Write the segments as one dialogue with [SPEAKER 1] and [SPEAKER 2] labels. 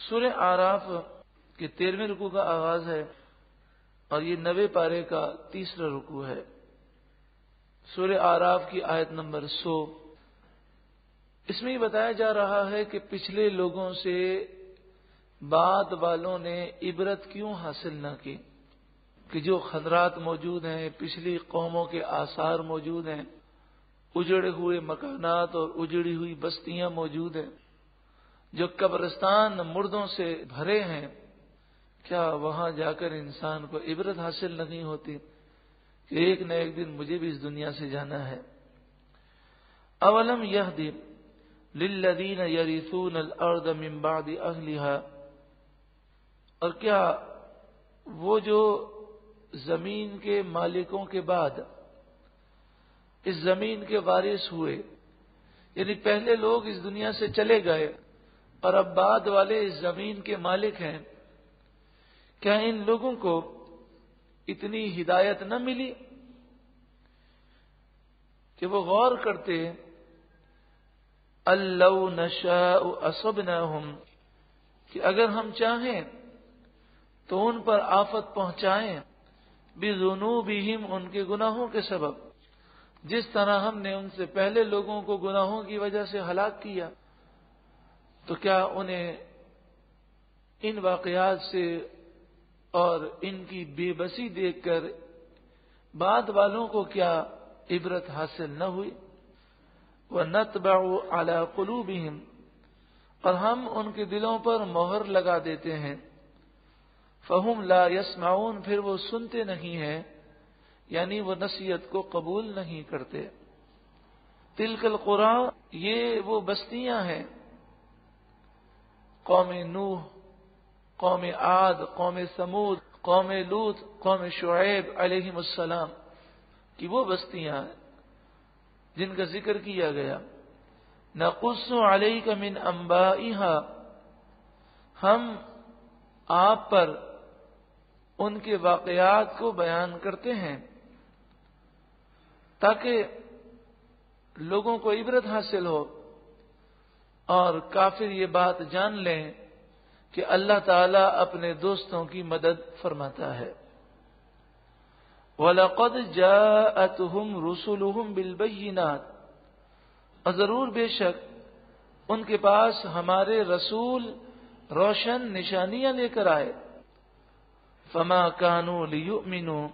[SPEAKER 1] سورہ اعراف کے 13ویں رکوع کا آغاز ہے اور یہ 90 پارے کا 3را رکوع ہے۔ سورہ اعراف کی آیت نمبر 100۔ اس میں یہ بتایا جا رہا ہے کہ پچھلے لوگوں سے بعد والوں نے عبرت کیوں حاصل نہ کی، کہ جو خندرات موجود ہیں، پچھلی قوموں کے آثار موجود ہیں، اجڑے ہوئے مکانات اور اجڑی ہوئی بستیاں موجود ہیں، جو قبرستان مردوں سے بھرے ہیں، کیا وہاں جا کر انسان کو عبرت حاصل نہیں ہوتی کہ ایک نہ ایک دن مجھے بھی اس دنیا سے جانا ہے؟ اولم یہدی للذین یرثون الارض من بعد اہلہا، اور کیا وہ جو زمین کے مالکوں کے بعد اس زمین کے وارث ہوئے، یعنی پہلے لوگ اس دنیا سے چلے گئے اور اب بعد والے اس زمین کے مالک ہیں، کیا ان لوگوں کو اتنی ہدایت نہ ملی کہ وہ غور کرتے اَلَّوْ نَشَاءُ أَصَبْنَاهُمْ، کہ اگر ہم چاہیں تو ان پر آفت پہنچائیں، بِذُنُوبِهِمْ، ان کے گناہوں کے سبب، جس طرح ہم نے ان سے پہلے لوگوں کو گناہوں کی وجہ سے ہلاک کیا، تو کیا انہیں ان واقعات سے اور ان کی بے بسی دیکھ کر بعد والوں کو کیا عبرت حاصل نہ ہوئی؟ وَنَطْبَعُ عَلَى قُلُوبِهِمْ، اور ہم ان کے دلوں پر مہر لگا دیتے ہیں، فَهُمْ لَا يَسْمَعُونَ، پھر وہ سنتے نہیں ہیں، یعنی وہ نصیحت کو قبول نہیں کرتے۔ تِلْكَ الْقُرَىٰ، یہ وہ بستیاں ہیں، قوم نوح، قوم عاد، قوم ثمود، قوم لوط، قوم شعیب علیہم السلام کی وہ بستیاں ہیں جن کا ذکر کیا گیا۔ نقص علیک من انبائها، ہم آپ پر ان کے واقعات کو بیان کرتے ہیں تاکہ لوگوں کو عبرت حاصل ہو اور کافر یہ بات جان لیں کہ اللہ تعالیٰ اپنے دوستوں کی مدد فرماتا ہے۔ وَلَقَدْ جَاءَتْهُمْ رُسُلُهُمْ بِالْبَيِّنَاتِ، اور ضرور بے شک ان کے پاس ہمارے رسول روشن نشانیاں لے کر آئے۔ فَمَا كَانُوا لِيُؤْمِنُوا،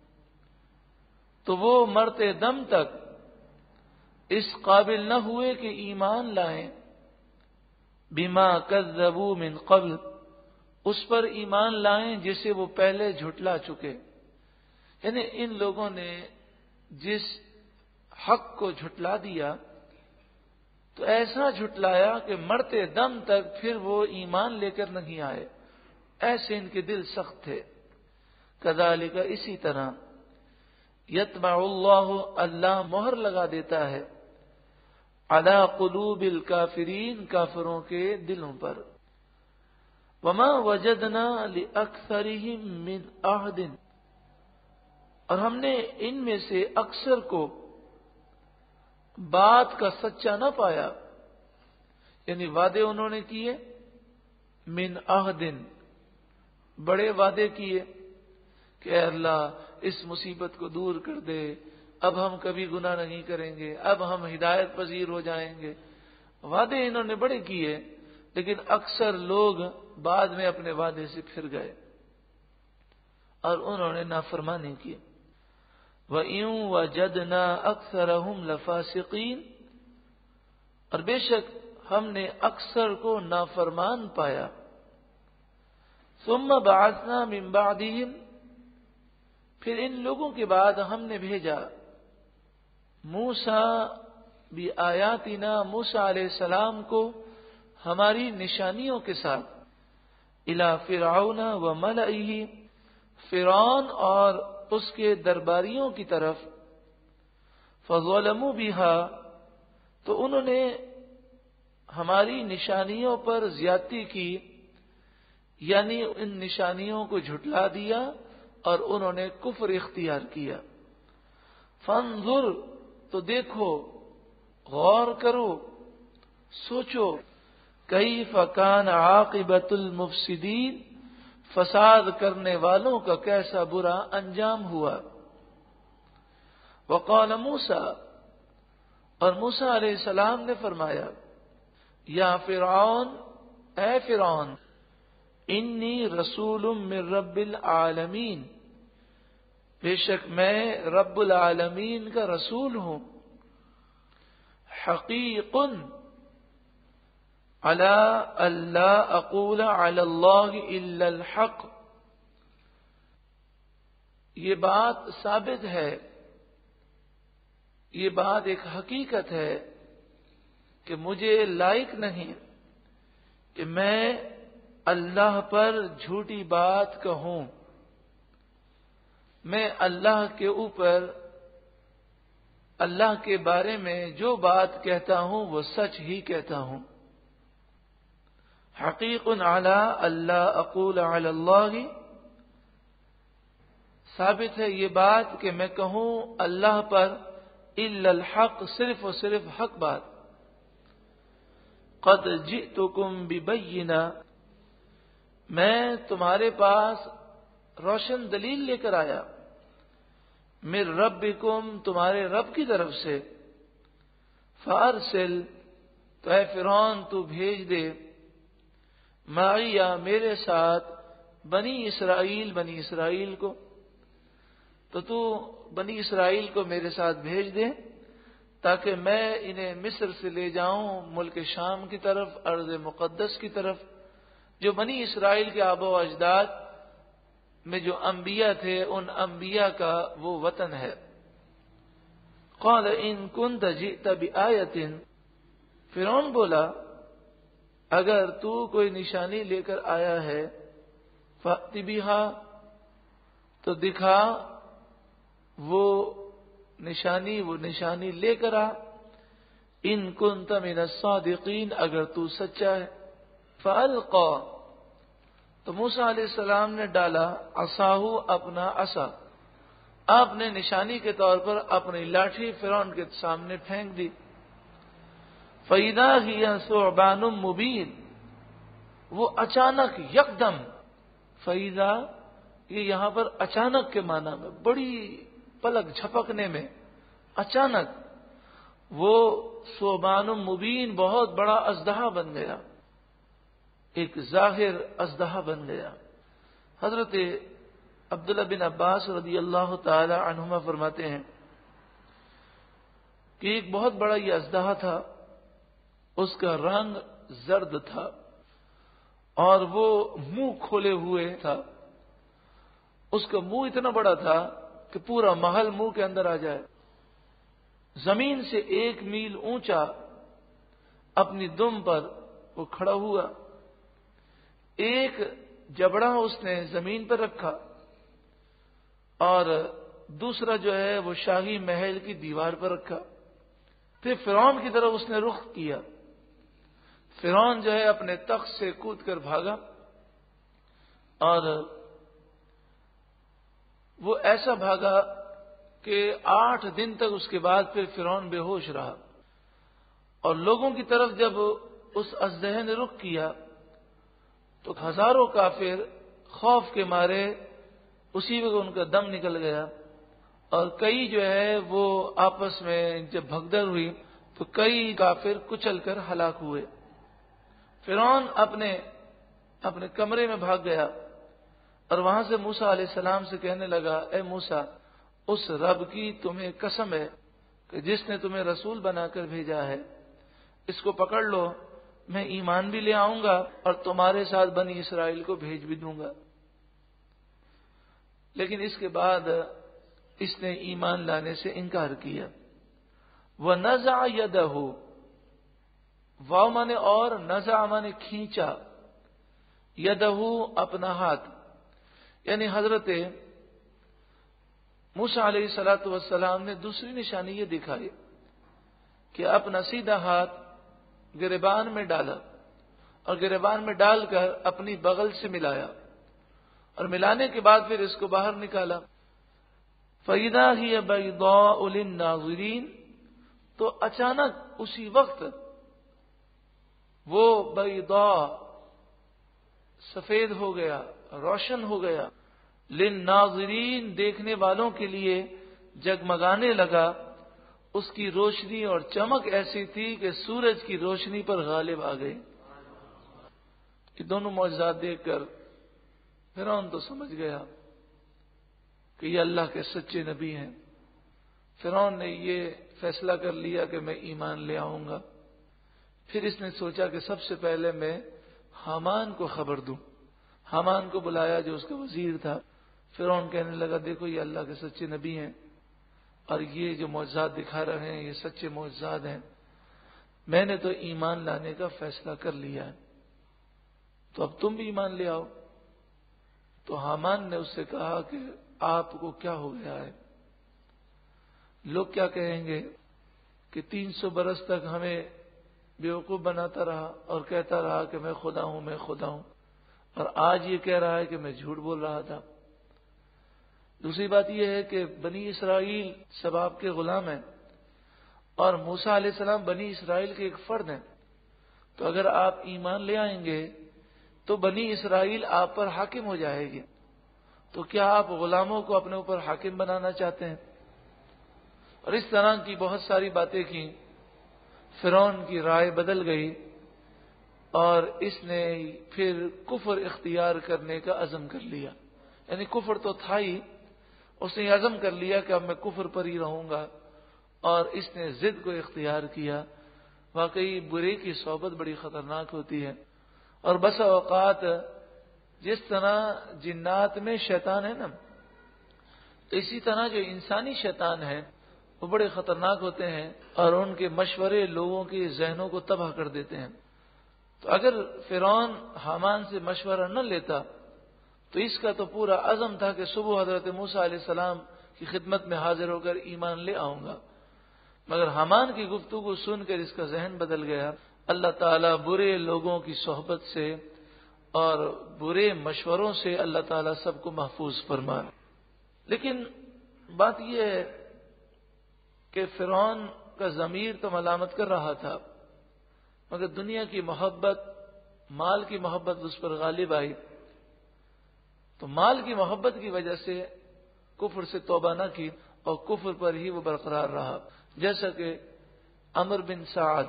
[SPEAKER 1] تو وہ مرتے دم تک اس قابل نہ ہوئے کہ ایمان لائیں، بِمَا كَذَّبُوا مِن قَبْلُ، اس پر ایمان لائیں جسے وہ پہلے جھٹلا چکے، یعنی ان لوگوں نے جس حق کو جھٹلا دیا تو ایسا جھٹلایا کہ مرتے دم تک پھر وہ ایمان لے کر نہیں آئے، ایسے ان کے دل سخت تھے۔ کذالک، اسی طرح، یطبع اللہ، اللہ مہر لگا دیتا ہے، علی قلوب الکافرین، کافروں کے دلوں پر۔ وما وجدنا لأکثرهم من عہد، اور ہم نے ان میں سے اکثر کو بات کا سچا نہ پایا، یعنی وعدے انہوں نے کیے، من عہد، بڑے وعدے کیے کہ اے اللہ اس مصیبت کو دور کر دے، اب ہم کبھی گناہ نہیں کریں گے، اب ہم ہدایت پذیر ہو جائیں گے۔ وعدے انہوں نے بڑے کیے، لیکن اکثر لوگ بعد میں اپنے وعدے سے پھر گئے اور انہوں نے نافرمانی کی۔ وَإِن وَجَدْنَا أَكْثَرَهُمْ لَفَاسِقِينَ، اور بے شک ہم نے اکثر کو نافرمان پایا۔ ثُمَّ بَعَثْنَا مِن بَعْدِهِمْ، پھر ان لوگوں کے بعد ہم نے بھیجا موسیٰ بِآیاتنا، موسیٰ علیہ السلام کو ہماری نشانیوں کے ساتھ، الی فرعون وملئہ، فرعون اور اس کے درباریوں کی طرف، فظلموا بہا، تو انہوں نے ہماری نشانیوں پر زیادتی کی، یعنی ان نشانیوں کو جھٹلا دیا اور انہوں نے کفر اختیار کیا۔ فانظر، تو دیکھو، غور کرو، سوچو، کیف کان عاقبۃ المفسدین، فساد کرنے والوں کا کیسا برا انجام ہوا۔ وقال موسیٰ، اور موسیٰ علیہ السلام نے فرمایا، یا فرعون، اے فرعون، انی رسول من رب العالمین، بے شک میں رب العالمین کا رسول ہوں، حقیق علی اللہ اقول علی اللہ الا الحق، یہ بات ثابت ہے، یہ بات ایک حقیقت ہے کہ مجھے لائق نہیں کہ میں اللہ پر جھوٹی بات کہوں، میں اللہ کے اوپر اللہ کے بارے میں جو بات کہتا ہوں وہ سچ ہی کہتا ہوں۔ حقیق علی اللہ اقول علی اللہ، ثابت ہے یہ بات کہ میں کہوں اللہ پر الا الحق، صرف اور صرف حق بات۔ قد جئتکم ببینہ، میں تمہارے پاس روشن دلیل لے کر آیا، من ربکم، تمہارے رب کی طرف سے، فارسل، تو اے فرعون تو بھیج دے، معی، میرے ساتھ، بنی اسرائیل کو، تو بنی اسرائیل کو میرے ساتھ بھیج دے تاکہ میں انہیں مصر سے لے جاؤں ملک شام کی طرف، ارض مقدس کی طرف، جو بنی اسرائیل کے آباء و اجداد میں جو انبیاء تھے ان انبیاء کا وہ وطن ہے۔ قال ان كنت جئت بآیۃ، فرعون بولا اگر تو کوئی نشانی لے کر آیا ہے، فأت بہا، تو دکھا وہ نشانی لے کر آ، ان كنت من الصادقین، اگر تو سچا ہے۔ فألقى، تو موسیٰ علیہ السلام نے ڈالا، عصاہ، اپنا عصا، آپ نے نشانی کے طور پر اپنی لاٹھی فرعون کے سامنے پھینک دی۔ فَإِذَا هِيَ ثُعْبَانٌ مُبِينٌ، وہ اچانک یکدم، فَإِذَا، یہ یہاں پر اچانک کے معنی میں، بڑی پلک جھپکنے میں، اچانک وہ ثعبان مبین، بہت بڑا اژدہا بن گیا، ایک ظاہر اژدہا بن گیا۔ حضرت عبداللہ بن عباس رضی اللہ تعالی عنہما فرماتے ہیں کہ ایک بہت بڑا یہ اژدہا تھا، اس کا رنگ زرد تھا اور وہ منہ کھولے ہوئے تھا، اس کا منہ اتنا بڑا تھا کہ پورا محل منہ کے اندر آ جائے، زمین سے 1 میل اونچا اپنی دم پر وہ کھڑا ہوا، ایک جبڑا اس نے زمین پر رکھا اور دوسرا جو ہے وہ شاہی محل کی دیوار پر رکھا، پھر فرعون کی طرف اس نے رخ کیا۔ فرعون جو ہے اپنے تخت سے کود کر بھاگا اور وہ ایسا بھاگا کہ 8 دن تک اس کے بعد پھر فرعون بے ہوش رہا، اور لوگوں کی طرف جب اس اژدہے نے رخ کیا تو ہزاروں کافر خوف کے مارے اسی وقت ان کا دم نکل گیا، اور کئی جو ہے وہ آپس میں جب بھگدڑ ہوئی تو کئی کافر کچل کر ہلاک ہوئے۔ فرعون اپنے کمرے میں بھاگ گیا اور وہاں سے موسیٰ علیہ السلام سے کہنے لگا، اے موسیٰ، اس رب کی تمہیں قسم ہے کہ جس نے تمہیں رسول بنا کر بھیجا ہے، اس کو پکڑ لو، میں ایمان بھی لے آؤں گا اور تمہارے ساتھ بنی اسرائیل کو بھیج بھی دوں گا۔ لیکن اس کے بعد اس نے ایمان لانے سے انکار کیا۔ وَنَزَعَ يَدَهُ، واو مانے اور، نزع مانے کھینچا، یدہ اپنا ہاتھ، یعنی حضرت موسیٰ علیہ الصلوۃ والسلام نے دوسری نشانی یہ دکھائی کہ اپنا سیدھا ہاتھ گریبان میں ڈالا اور گریبان میں ڈال کر اپنی بغل سے ملایا اور ملانے کے بعد پھر اس کو باہر نکالا۔ فَإِذَا هِيَ بَيْضَاءُ لِلنَّاظِرِينَ، تو اچانک اسی وقت وہ بیضا سفید ہو گیا، روشن ہو گیا، للناظرین دیکھنے والوں کے لیے جگمگانے لگا. اس کی روشنی اور چمک ایسی تھی کہ سورج کی روشنی پر غالب آ گئی. یہ دونوں معجزات دیکھ کر فرعون تو سمجھ گیا کہ یہ اللہ کے سچے نبی ہیں. فرعون نے یہ فیصلہ کر لیا کہ میں ایمان لے آؤں گا. پھر اس نے سوچا کہ سب سے پہلے میں حامان کو خبر دوں. حامان کو بلایا جو اس کا وزیر تھا. فرعون کہنے لگا دیکھو یہ اللہ کے سچے نبی ہیں اور یہ جو معجزات دکھا رہے ہیں یہ سچے معجزات ہیں. میں نے تو ایمان لانے کا فیصلہ کر لیا ہے، تو اب تم بھی ایمان لے آؤ. تو حامان نے اس سے کہا کہ آپ کو کیا ہو گیا ہے؟ لوگ کیا کہیں گے کہ 300 برس تک ہمیں بیوقوف بناتا رہا اور کہتا رہا کہ میں خدا ہوں میں خدا ہوں، اور آج یہ کہہ رہا ہے کہ میں جھوٹ بول رہا تھا. دوسری بات یہ ہے کہ بنی اسرائیل سب آپ کے غلام ہیں اور موسیٰ علیہ السلام بنی اسرائیل کے ایک فرد ہیں. تو اگر آپ ایمان لے آئیں گے تو بنی اسرائیل آپ پر حاکم ہو جائے گی. تو کیا آپ غلاموں کو اپنے اوپر حاکم بنانا چاہتے ہیں؟ اور اس طرح کی بہت ساری باتیں کی. فرعون کی رائے بدل گئی اور اس نے پھر کفر اختیار کرنے کا عزم کر لیا. یعنی کفر تو تھا ہی، اس نے عزم کر لیا کہ اب میں کفر پر ہی رہوں گا، اور اس نے ضد کو اختیار کیا. واقعی برے کی صحبت بڑی خطرناک ہوتی ہے، اور بس اوقات جس طرح جنات میں شیطان ہے نا، تو اسی طرح جو انسانی شیطان ہے وہ بڑے خطرناک ہوتے ہیں اور ان کے مشورے لوگوں کے ذہنوں کو تباہ کر دیتے ہیں. تو اگر فرعون حامان سے مشورہ نہ لیتا تو اس کا تو پورا عزم تھا کہ صبح حضرت موسیٰ علیہ السلام کی خدمت میں حاضر ہو کر ایمان لے آؤں گا. مگر حامان کی گفتگو سن کر اس کا ذہن بدل گیا. اللہ تعالیٰ برے لوگوں کی صحبت سے اور برے مشوروں سے اللہ تعالیٰ سب کو محفوظ فرمائے. لیکن بات یہ ہے کہ فرعون کا ضمیر تو ملامت کر رہا تھا، مگر دنیا کی محبت، مال کی محبت اس پر غالب آئی. تو مال کی محبت کی وجہ سے کفر سے توبہ نہ کی اور کفر پر ہی وہ برقرار رہا. جیسا کہ عمر بن سعد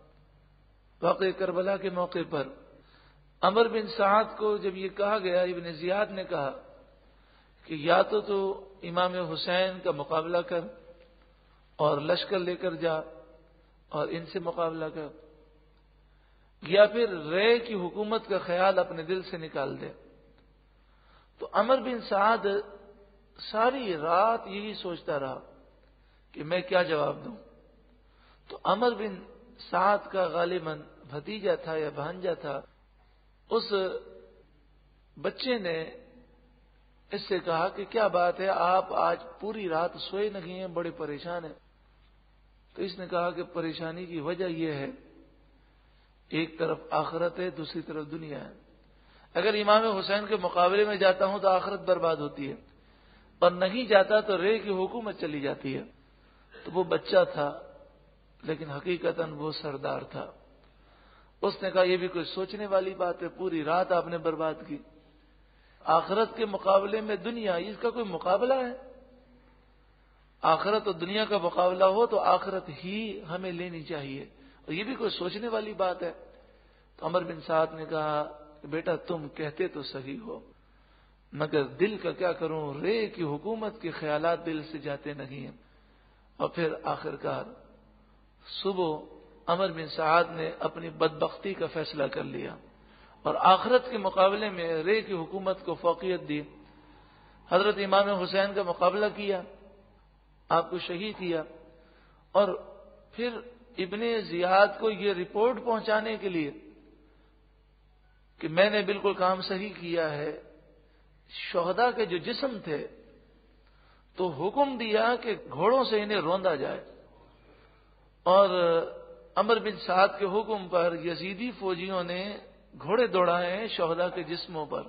[SPEAKER 1] واقع کربلا کے موقع پر عمر بن سعد کو جب یہ کہا گیا، ابن زیاد نے کہا کہ یا تو امام حسین کا مقابلہ کر اور لشکر لے کر جا اور ان سے مقابلہ کر، یا پھر رے کی حکومت کا خیال اپنے دل سے نکال دے. تو عمر بن سعد ساری رات یہی سوچتا رہا کہ میں کیا جواب دوں. تو عمر بن سعد کا غالباً بھتیجا تھا یا بھانجا تھا، اس بچے نے اس سے کہا کہ کیا بات ہے، آپ آج پوری رات سوئے نہیں ہیں، بڑے پریشان ہیں. تو اس نے کہا کہ پریشانی کی وجہ یہ ہے، ایک طرف آخرت ہے، دوسری طرف دنیا ہے. اگر امام حسین کے مقابلے میں جاتا ہوں تو آخرت برباد ہوتی ہے، اور نہیں جاتا تو رے کی حکومت چلی جاتی ہے. تو وہ بچہ تھا لیکن حقیقتاً وہ سردار تھا. اس نے کہا یہ بھی کوئی سوچنے والی بات ہے، پوری رات آپ نے برباد کی. آخرت کے مقابلے میں دنیا، اس کا کوئی مقابلہ ہے؟ آخرت اور دنیا کا مقابلہ ہو تو آخرت ہی ہمیں لینی چاہیے، اور یہ بھی کوئی سوچنے والی بات ہے. تو عمر بن سعد نے کہا کہ بیٹا تم کہتے تو صحیح ہو، مگر دل کا کیا کروں، رے کی حکومت کے خیالات دل سے جاتے نہیں ہیں. اور پھر آخرکار صبح عمر بن سعد نے اپنی بدبختی کا فیصلہ کر لیا اور آخرت کے مقابلے میں رے کی حکومت کو فوقیت دی. حضرت امام حسین کا مقابلہ کیا، آپ کو شہید کیا، اور پھر ابن زیاد کو یہ رپورٹ پہنچانے کے لیے کہ میں نے بالکل کام صحیح کیا ہے، شہداء کے جو جسم تھے تو حکم دیا کہ گھوڑوں سے انہیں روندا جائے. اور عمر بن سعد کے حکم پر یزیدی فوجیوں نے گھوڑے دوڑائے ہیں شہداء کے جسموں پر.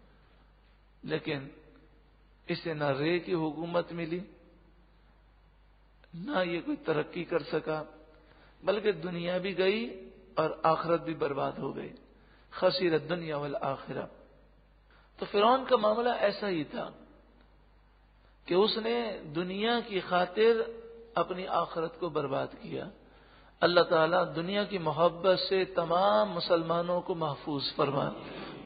[SPEAKER 1] لیکن اسے نہ رے کی حکومت ملی، نہ یہ کوئی ترقی کر سکا، بلکہ دنیا بھی گئی اور آخرت بھی برباد ہو گئی، خسر الدنیا والآخرہ۔ تو فرعون کا معاملہ ایسا ہی تھا کہ اس نے دنیا کی خاطر اپنی آخرت کو برباد کیا۔ اللہ تعالیٰ دنیا کی محبت سے تمام مسلمانوں کو محفوظ فرما،